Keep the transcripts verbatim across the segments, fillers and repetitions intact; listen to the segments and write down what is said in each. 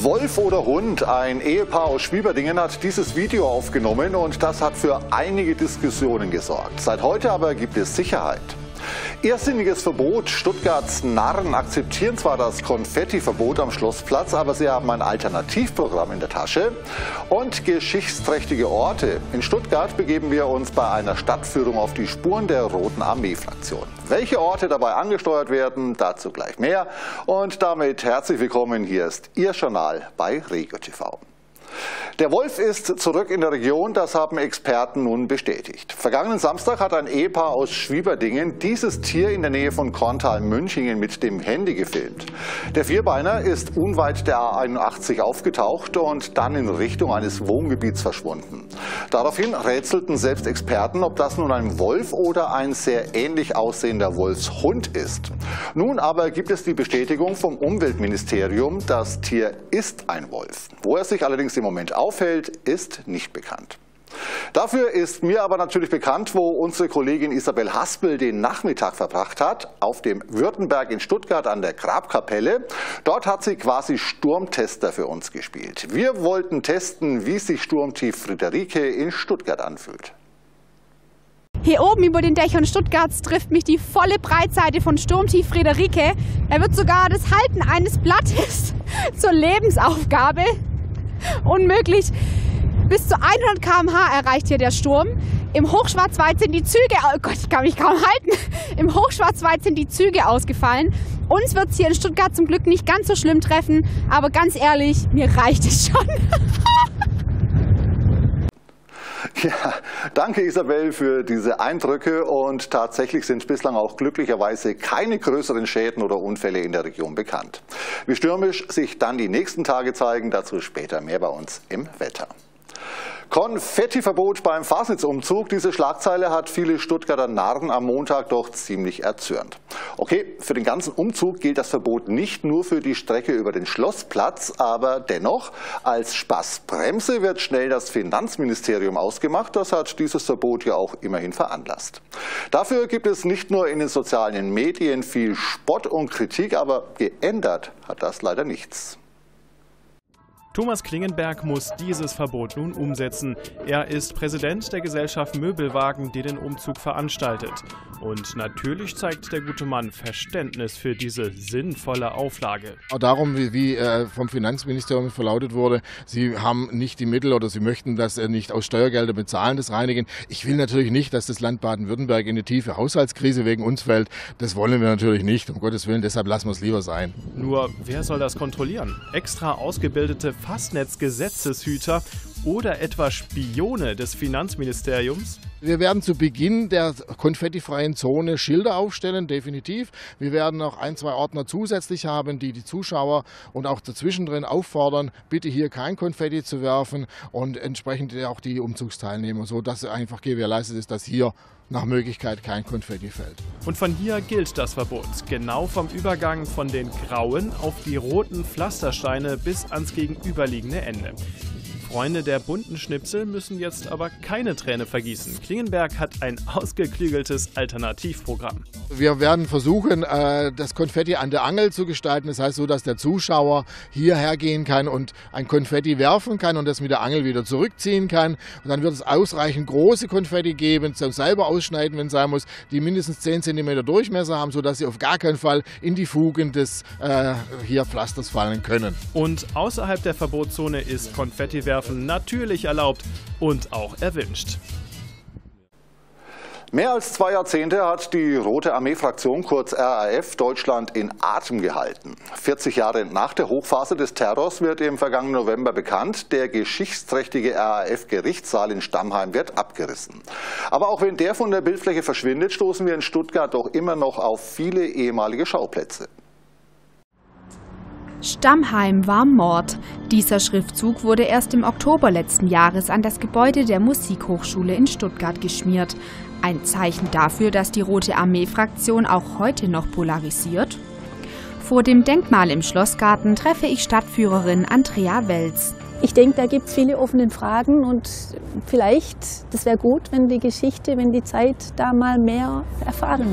Wolf oder Hund? Ein Ehepaar aus Schwieberdingen hat dieses Video aufgenommen und das hat für einige Diskussionen gesorgt. Seit heute aber gibt es Sicherheit. Irrsinniges Verbot. Stuttgarts Narren akzeptieren zwar das Konfettiverbot am Schlossplatz, aber sie haben ein Alternativprogramm in der Tasche. Und geschichtsträchtige Orte. In Stuttgart begeben wir uns bei einer Stadtführung auf die Spuren der Roten Armee-Fraktion. Welche Orte dabei angesteuert werden, dazu gleich mehr. Und damit herzlich willkommen, hier ist Ihr Journal bei Regio T V. Der Wolf ist zurück in der Region, das haben Experten nun bestätigt. Vergangenen Samstag hat ein Ehepaar aus Schwieberdingen dieses Tier in der Nähe von Korntal-Münchingen mit dem Handy gefilmt. Der Vierbeiner ist unweit der A einundachtzig aufgetaucht und dann in Richtung eines Wohngebiets verschwunden. Daraufhin rätselten selbst Experten, ob das nun ein Wolf oder ein sehr ähnlich aussehender Wolfshund ist. Nun aber gibt es die Bestätigung vom Umweltministerium, das Tier ist ein Wolf. Wo er sich allerdings im Moment aufhält, ist nicht bekannt. Dafür ist mir aber natürlich bekannt, wo unsere Kollegin Isabel Haspel den Nachmittag verbracht hat, auf dem Württemberg in Stuttgart an der Grabkapelle. Dort hat sie quasi Sturmtester für uns gespielt. Wir wollten testen, wie sich Sturmtief Friederike in Stuttgart anfühlt. Hier oben über den Dächern Stuttgarts trifft mich die volle Breitseite von Sturmtief Friederike. Er wird sogar das Halten eines Blattes zur Lebensaufgabe. Unmöglich. Bis zu hundert Kilometer pro Stunde erreicht hier der Sturm. Im Hochschwarzwald sind die Züge, oh Gott, ich kann mich kaum halten. Im Hochschwarzwald sind die Züge ausgefallen. Uns wird es hier in Stuttgart zum Glück nicht ganz so schlimm treffen, aber ganz ehrlich, mir reicht es schon. Ja, danke Isabel für diese Eindrücke und tatsächlich sind bislang auch glücklicherweise keine größeren Schäden oder Unfälle in der Region bekannt. Wie stürmisch sich dann die nächsten Tage zeigen, dazu später mehr bei uns im Wetter. Konfettiverbot beim Fasnitzumzug. Diese Schlagzeile hat viele Stuttgarter Narren am Montag doch ziemlich erzürnt. Okay, für den ganzen Umzug gilt das Verbot nicht nur für die Strecke über den Schlossplatz, aber dennoch, als Spaßbremse wird schnell das Finanzministerium ausgemacht. Das hat dieses Verbot ja auch immerhin veranlasst. Dafür gibt es nicht nur in den sozialen Medien viel Spott und Kritik, aber geändert hat das leider nichts. Thomas Klingenberg muss dieses Verbot nun umsetzen. Er ist Präsident der Gesellschaft Möbelwagen, die den Umzug veranstaltet. Und natürlich zeigt der gute Mann Verständnis für diese sinnvolle Auflage. Auch darum, wie, wie äh, vom Finanzministerium verlautet wurde, sie haben nicht die Mittel oder sie möchten das äh, nicht aus Steuergeldern bezahlen, das Reinigen. Ich will natürlich nicht, dass das Land Baden-Württemberg in eine tiefe Haushaltskrise wegen uns fällt. Das wollen wir natürlich nicht, um Gottes Willen, deshalb lassen wir es lieber sein. Nur, wer soll das kontrollieren? Extra ausgebildete Fastnetzgesetzeshüter oder etwa Spione des Finanzministeriums? Wir werden zu Beginn der konfettifreien Zone Schilder aufstellen, definitiv. Wir werden noch ein, zwei Ordner zusätzlich haben, die die Zuschauer und auch dazwischendrin auffordern, bitte hier kein Konfetti zu werfen und entsprechend auch die Umzugsteilnehmer, sodass einfach gewährleistet ist, dass hier nach Möglichkeit kein Konfetti fällt. Und von hier gilt das Verbot, genau vom Übergang von den grauen auf die roten Pflastersteine bis ans gegenüberliegende Ende. Freunde der bunten Schnipsel müssen jetzt aber keine Träne vergießen. Klingenberg hat ein ausgeklügeltes Alternativprogramm. Wir werden versuchen, das Konfetti an der Angel zu gestalten. Das heißt so, dass der Zuschauer hierher gehen kann und ein Konfetti werfen kann und das mit der Angel wieder zurückziehen kann. Und dann wird es ausreichend große Konfetti geben, zum selber ausschneiden, wenn es sein muss, die mindestens zehn Zentimeter Durchmesser haben, sodass sie auf gar keinen Fall in die Fugen des äh, hier Pflasters fallen können. Und außerhalb der Verbotszone ist Konfettiwerfen natürlich erlaubt und auch erwünscht. Mehr als zwei Jahrzehnte hat die Rote Armee-Fraktion, kurz R A F, Deutschland in Atem gehalten. vierzig Jahre nach der Hochphase des Terrors wird im vergangenen November bekannt, der geschichtsträchtige R A F-Gerichtssaal in Stammheim wird abgerissen. Aber auch wenn der von der Bildfläche verschwindet, stoßen wir in Stuttgart doch immer noch auf viele ehemalige Schauplätze. Stammheim war Mord. Dieser Schriftzug wurde erst im Oktober letzten Jahres an das Gebäude der Musikhochschule in Stuttgart geschmiert. Ein Zeichen dafür, dass die Rote Armee-Fraktion auch heute noch polarisiert? Vor dem Denkmal im Schlossgarten treffe ich Stadtführerin Andrea Welz. Ich denke, da gibt es viele offene Fragen und vielleicht, das wäre gut, wenn die Geschichte, wenn die Zeit da mal mehr erfahren wird.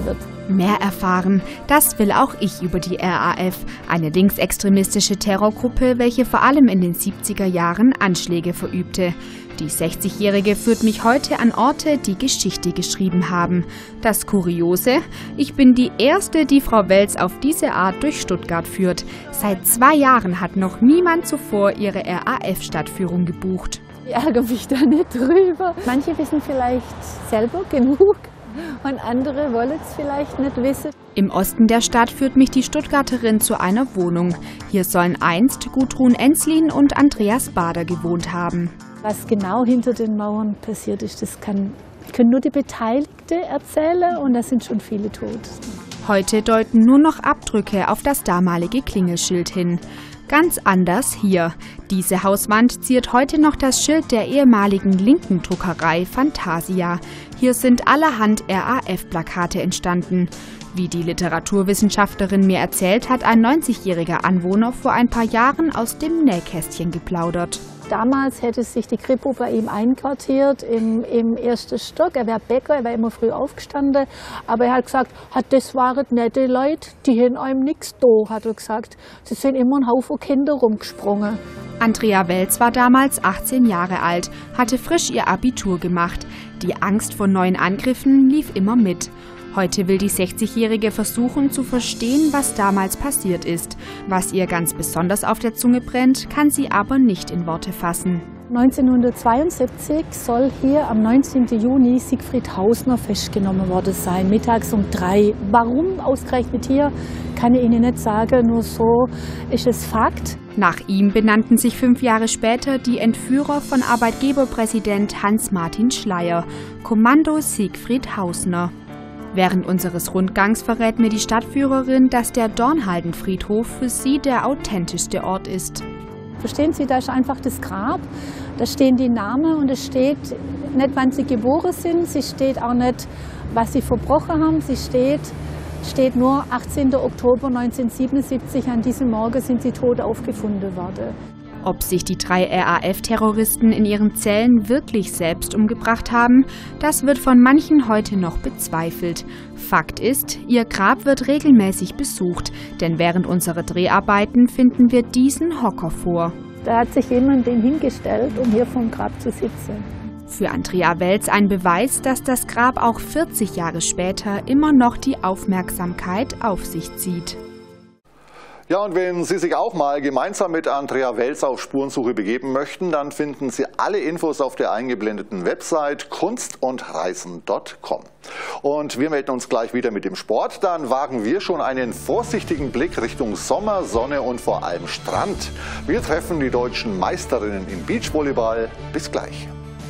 Mehr erfahren, das will auch ich über die R A F, eine linksextremistische Terrorgruppe, welche vor allem in den siebziger Jahren Anschläge verübte. Die sechzigjährige führt mich heute an Orte, die Geschichte geschrieben haben. Das Kuriose, ich bin die Erste, die Frau Welz auf diese Art durch Stuttgart führt. Seit zwei Jahren hat noch niemand zuvor ihre R A F-Stadtführung gebucht. Ich ärgere mich da nicht drüber. Manche wissen vielleicht selber genug und andere wollen es vielleicht nicht wissen. Im Osten der Stadt führt mich die Stuttgarterin zu einer Wohnung. Hier sollen einst Gudrun Enslin und Andreas Bader gewohnt haben. Was genau hinter den Mauern passiert ist, das kann, können nur die Beteiligten erzählen und da sind schon viele tot. Heute deuten nur noch Abdrücke auf das damalige Klingelschild hin. Ganz anders hier. Diese Hauswand ziert heute noch das Schild der ehemaligen linken Druckerei Fantasia. Hier sind allerhand R A F-Plakate entstanden. Wie die Literaturwissenschaftlerin mir erzählt, hat ein neunzigjähriger Anwohner vor ein paar Jahren aus dem Nähkästchen geplaudert. Damals hätte sich die Kripo bei ihm einquartiert im, im ersten Stock. Er wäre Bäcker, er wäre immer früh aufgestanden. Aber er hat gesagt, das waren nette Leute, die haben einem nichts da, hat er gesagt. Sie sind immer ein Haufen Kinder rumgesprungen. Andrea Welz war damals achtzehn Jahre alt, hatte frisch ihr Abitur gemacht. Die Angst vor neuen Angriffen lief immer mit. Heute will die sechzigjährige versuchen zu verstehen, was damals passiert ist. Was ihr ganz besonders auf der Zunge brennt, kann sie aber nicht in Worte fassen. neunzehnhundertzweiundsiebzig soll hier am neunzehnten Juni Siegfried Hausner festgenommen worden sein, mittags um drei. Warum ausgerechnet hier, kann ich Ihnen nicht sagen, nur so ist es Fakt. Nach ihm benannten sich fünf Jahre später die Entführer von Arbeitgeberpräsident Hans-Martin Schleyer, Kommando Siegfried Hausner. Während unseres Rundgangs verrät mir die Stadtführerin, dass der Dornhaldenfriedhof für sie der authentischste Ort ist. Verstehen Sie, da ist einfach das Grab, da stehen die Namen und es steht nicht, wann sie geboren sind, es steht auch nicht, was sie verbrochen haben, es steht, steht nur achtzehnten Oktober neunzehnhundertsiebenundsiebzig, an diesem Morgen sind sie tot aufgefunden worden. Ob sich die drei R A F-Terroristen in ihren Zellen wirklich selbst umgebracht haben, das wird von manchen heute noch bezweifelt. Fakt ist, ihr Grab wird regelmäßig besucht, denn während unserer Dreharbeiten finden wir diesen Hocker vor. Da hat sich jemand den hingestellt, um hier vom Grab zu sitzen. Für Andrea Welz ein Beweis, dass das Grab auch vierzig Jahre später immer noch die Aufmerksamkeit auf sich zieht. Ja, und wenn Sie sich auch mal gemeinsam mit Andrea Welz auf Spurensuche begeben möchten, dann finden Sie alle Infos auf der eingeblendeten Website kunst und reisen punkt com. Und wir melden uns gleich wieder mit dem Sport. Dann wagen wir schon einen vorsichtigen Blick Richtung Sommer, Sonne und vor allem Strand. Wir treffen die deutschen Meisterinnen im Beachvolleyball. Bis gleich.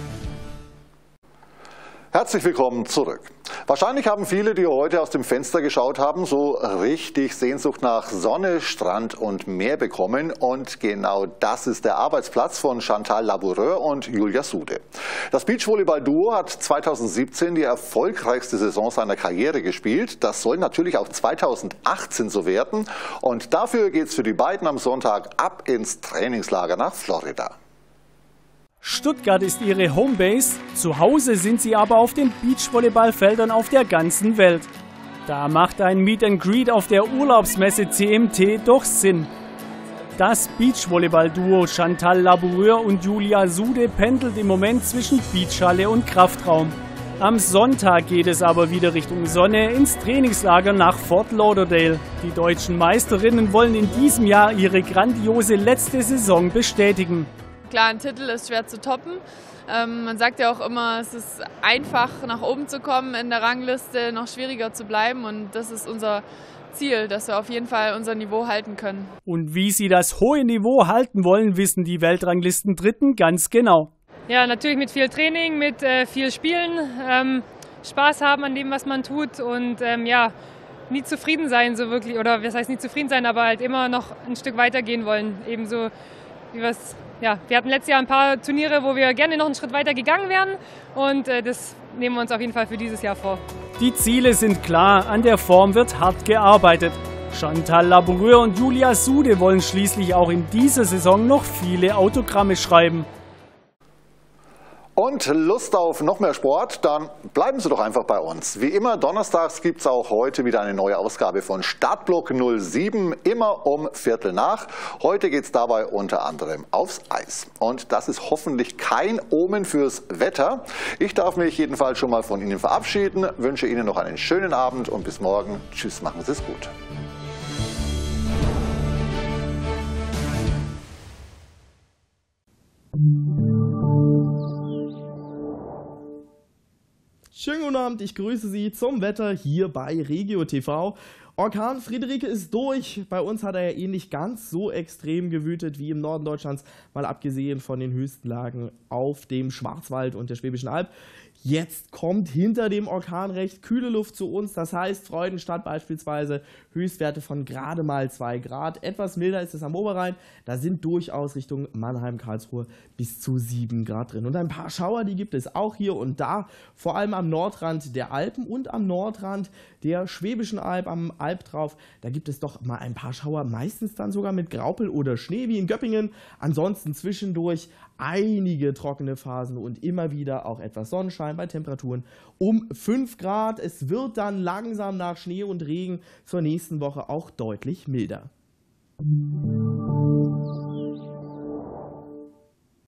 Herzlich willkommen zurück. Wahrscheinlich haben viele, die heute aus dem Fenster geschaut haben, so richtig Sehnsucht nach Sonne, Strand und Meer bekommen. Und genau das ist der Arbeitsplatz von Chantal Laboureur und Julia Sude. Das Beachvolleyball-Duo hat zweitausendsiebzehn die erfolgreichste Saison seiner Karriere gespielt. Das soll natürlich auch zweitausendachtzehn so werden. Und dafür geht es für die beiden am Sonntag ab ins Trainingslager nach Florida. Stuttgart ist ihre Homebase, zu Hause sind sie aber auf den Beachvolleyballfeldern auf der ganzen Welt. Da macht ein Meet and Greet auf der Urlaubsmesse C M T doch Sinn. Das Beachvolleyball-Duo Chantal Laboureur und Julia Sude pendelt im Moment zwischen Beachhalle und Kraftraum. Am Sonntag geht es aber wieder Richtung Sonne ins Trainingslager nach Fort Lauderdale. Die deutschen Meisterinnen wollen in diesem Jahr ihre grandiose letzte Saison bestätigen. Klar, ein Titel ist schwer zu toppen. Ähm, man sagt ja auch immer, es ist einfach, nach oben zu kommen in der Rangliste, noch schwieriger zu bleiben. Und das ist unser Ziel, dass wir auf jeden Fall unser Niveau halten können. Und wie sie das hohe Niveau halten wollen, wissen die Weltranglisten-Dritten ganz genau. Ja, natürlich mit viel Training, mit äh, viel Spielen, ähm, Spaß haben an dem, was man tut und ähm, ja, nie zufrieden sein, so wirklich, oder was heißt nie zufrieden sein, aber halt immer noch ein Stück weitergehen wollen. Ebenso wie wir es. Ja, wir hatten letztes Jahr ein paar Turniere, wo wir gerne noch einen Schritt weiter gegangen wären und äh, das nehmen wir uns auf jeden Fall für dieses Jahr vor. Die Ziele sind klar, an der Form wird hart gearbeitet. Chantal Laboureur und Julia Sude wollen schließlich auch in dieser Saison noch viele Autogramme schreiben. Und Lust auf noch mehr Sport? Dann bleiben Sie doch einfach bei uns. Wie immer, donnerstags gibt es auch heute wieder eine neue Ausgabe von Startblock null sieben, immer um Viertel nach. Heute geht es dabei unter anderem aufs Eis. Und das ist hoffentlich kein Omen fürs Wetter. Ich darf mich jedenfalls schon mal von Ihnen verabschieden, wünsche Ihnen noch einen schönen Abend und bis morgen. Tschüss, machen Sie es gut. Schönen guten Abend, ich grüße Sie zum Wetter hier bei Regio T V. Orkan Friederike ist durch. Bei uns hat er ja eh nicht ganz so extrem gewütet wie im Norden Deutschlands, mal abgesehen von den Höchstlagen auf dem Schwarzwald und der Schwäbischen Alb. Jetzt kommt hinter dem Orkan recht kühle Luft zu uns, das heißt Freudenstadt beispielsweise Höchstwerte von gerade mal zwei Grad. Etwas milder ist es am Oberrhein, da sind durchaus Richtung Mannheim, Karlsruhe bis zu sieben Grad drin. Und ein paar Schauer, die gibt es auch hier und da, vor allem am Nordrand der Alpen und am Nordrand der Schwäbischen Alb, am Albtrauf. Da gibt es doch mal ein paar Schauer, meistens dann sogar mit Graupel oder Schnee wie in Göppingen. Ansonsten zwischendurch einige trockene Phasen und immer wieder auch etwas Sonnenschein bei Temperaturen um fünf Grad. Es wird dann langsam nach Schnee und Regen zur nächsten Woche auch deutlich milder.